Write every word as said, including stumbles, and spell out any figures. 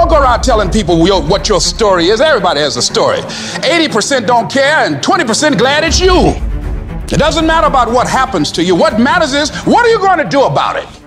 Don't go around telling people your, what your story is. Everybody has a story. eighty percent don't care and twenty percent glad it's you. It doesn't matter about what happens to you. What matters is, what are you going to do about it?